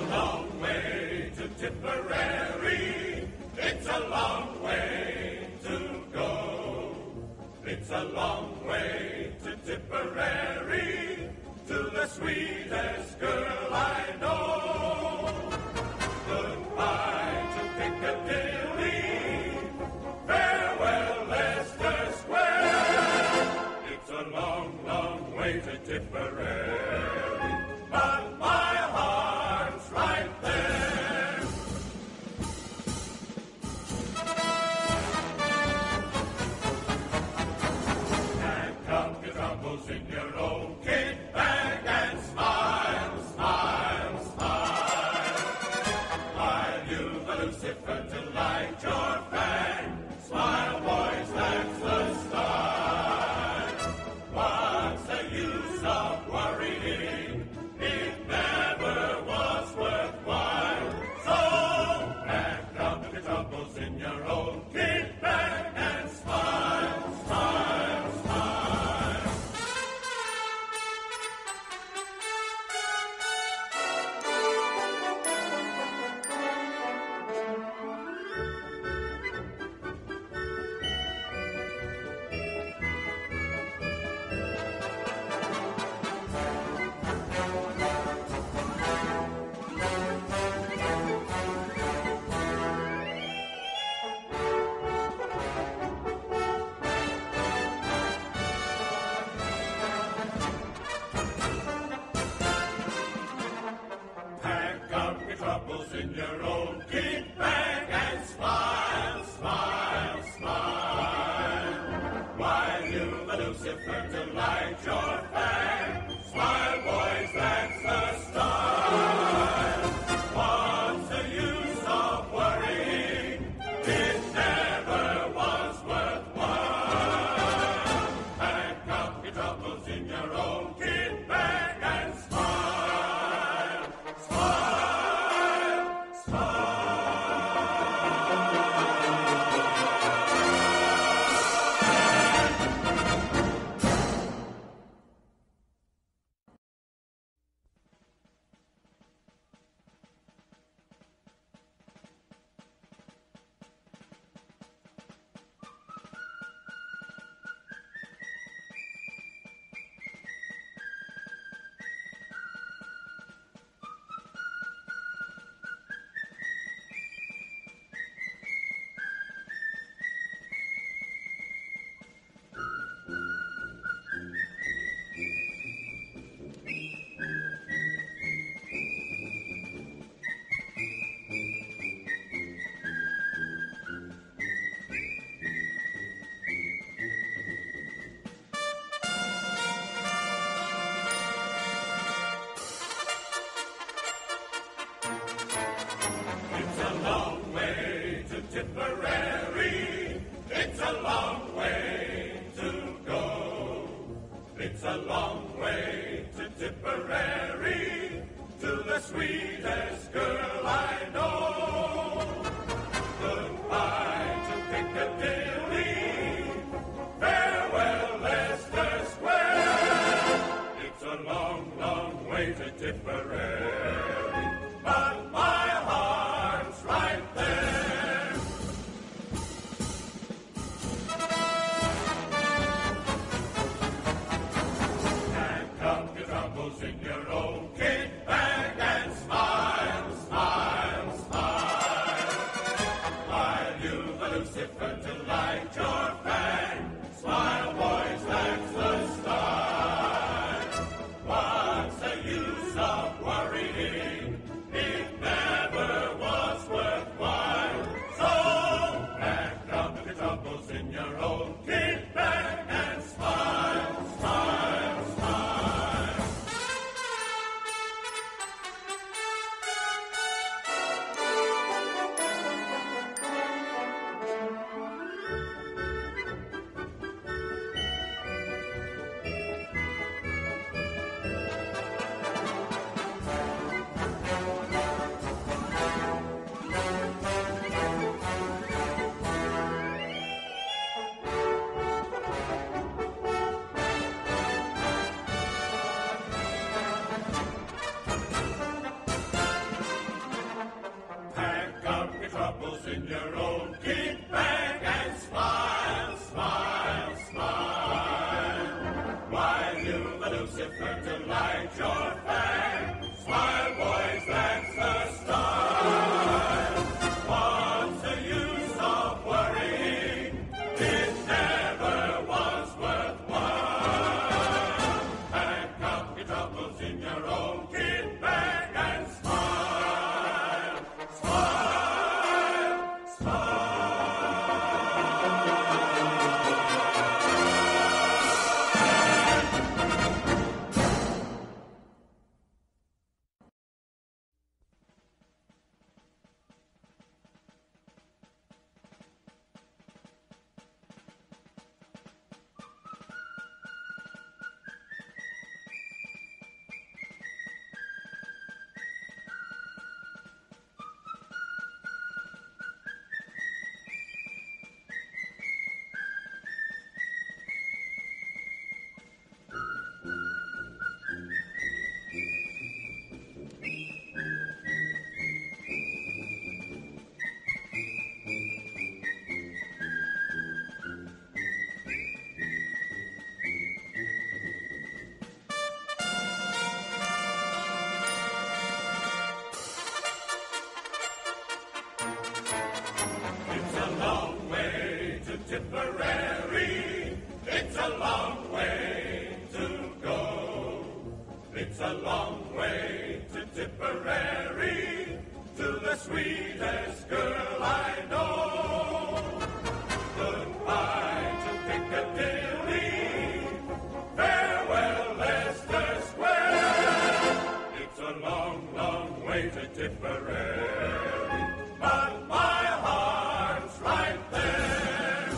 long way to Tipperary. It's a long way to go. It's a long way to Tipperary, to the sweetest girl I know. Goodbye to Piccadilly, farewell Leicester Square. It's a long, long way to Tipperary, but my heart's right there. Pack up your troubles in your own kit bag and smile, smile, smile. While you've a Lucifer to light your fang, smile, boys, that's the start. What's the use of worrying? It never was worthwhile. So pack up the troubles in your own kit bag and smile, smile, smile. Pack up your troubles in your own kit bag and smile, smile, smile. While you've a Lucifer to light your fang, smile, boys, that's the style. What's the use of worrying? It never was worthwhile. Pack up your troubles in your own kit bag and smile, smile, smile. It's a long way to Tipperary. It's a long way to go. It's a long way to Tipperary, to the sweetest girl I know. Goodbye to Piccadilly, farewell Leicester Square. It's a long, long way to Tipperary, but my heart's right there. Pack up your troubles in your own kit bag and smile, smile, smile. While you've a Lucifer to light your fang, smile, boys, that's the start. What's the use of worrying? It never was worthwhile. So pack up your troubles in your own kit bag and smile, smile, smile. your own kit bag and smile, smile, smile. While you the Lucifer to light your fan. Smile, boys, that's the style. What's the use of worrying? It never was worthwhile. Pack up your troubles in your own kit bag and smile, smile, smile. It's a long way to Tipperary. It's a long way to go. It's a long way to Tipperary, to the sweetest girl I know. Goodbye to Piccadilly. Farewell, Leicester Square. It's a long, long way to Tipperary, but my heart's right there.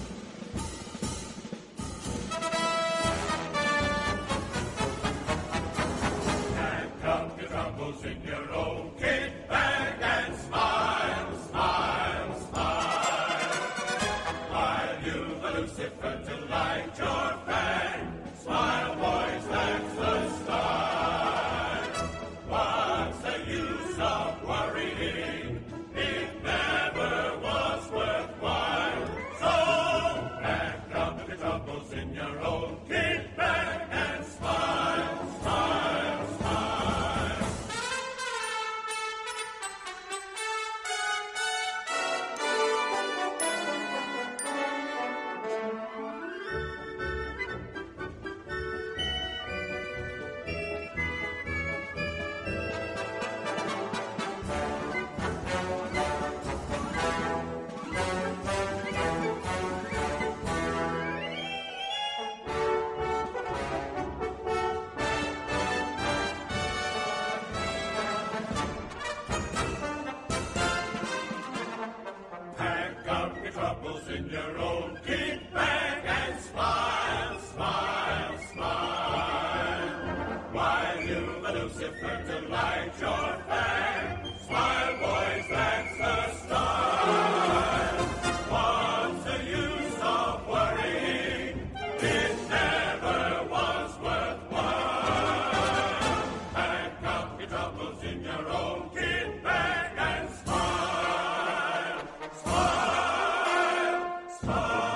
Pack up your troubles in your own kit bag and smile, smile, smile. While you the Lucifer to light your fan. Smile, boys, that's the style. What's the use of worrying? It never was worthwhile. So pack up your troubles in your own kit bag and smile, smile, smile. Pack up your troubles in your own kit bag and smile, smile, smile. While you the Lucifer to light your fan. Smile, boys, that's the style. What's the use of worrying? It never was worthwhile. Pack up your troubles in your own kit bag and smile, smile, smile.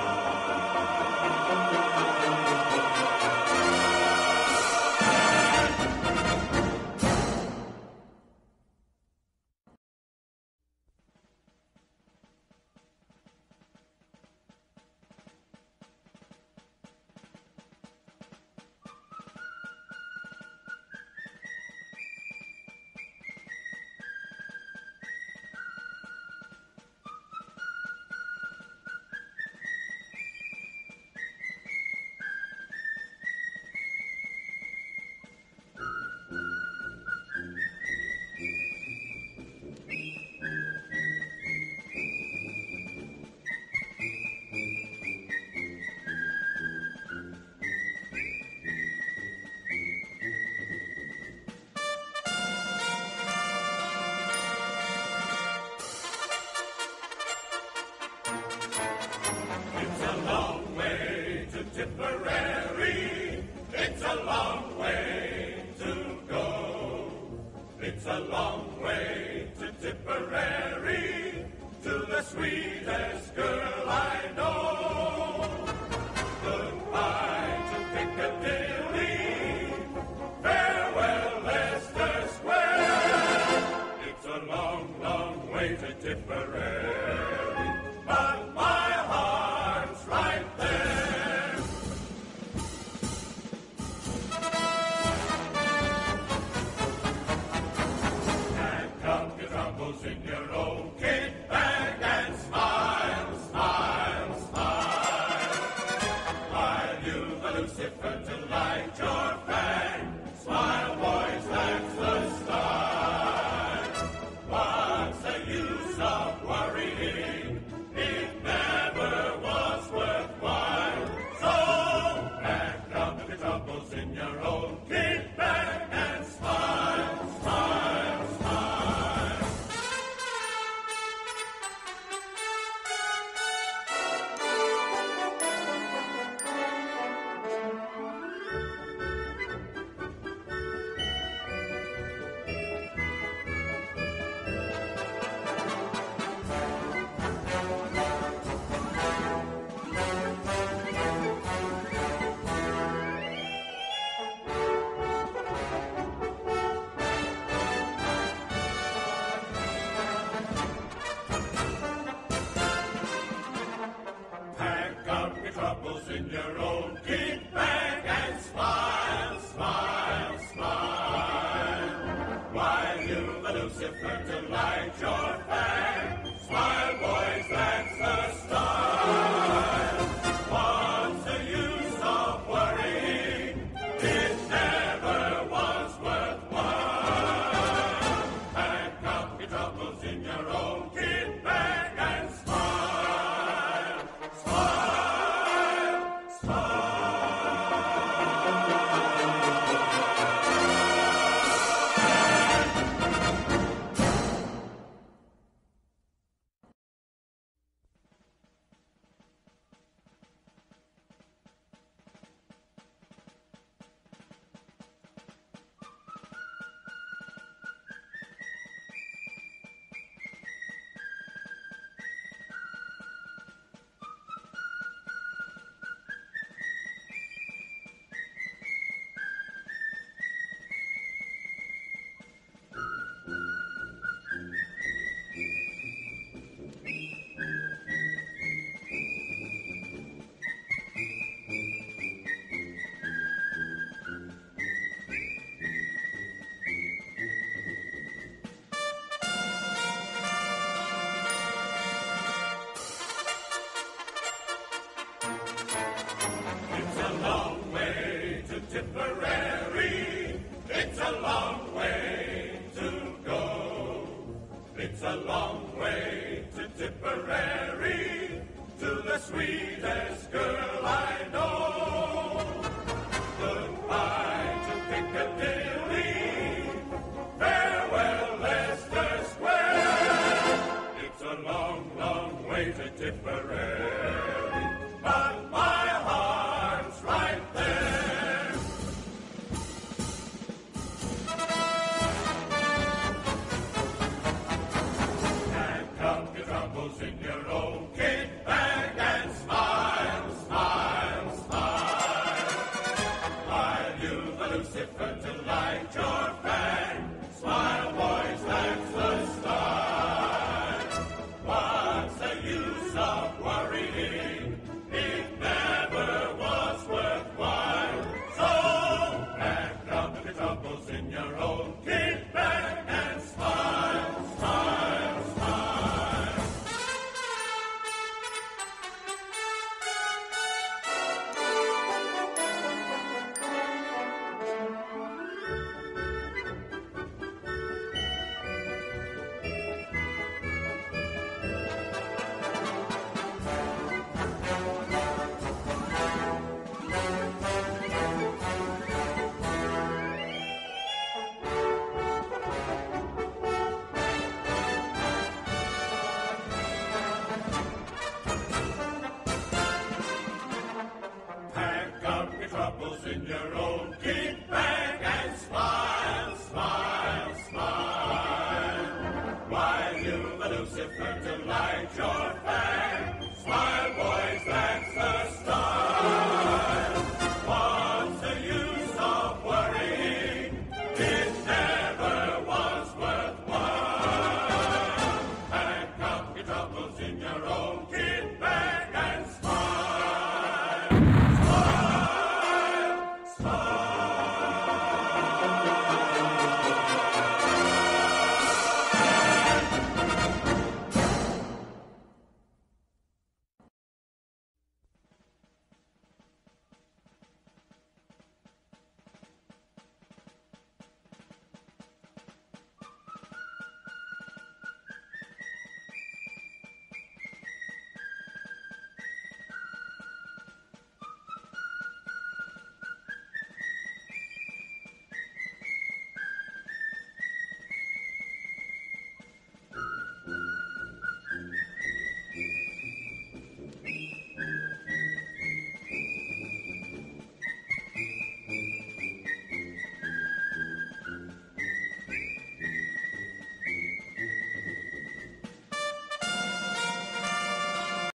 Lucifer, delight your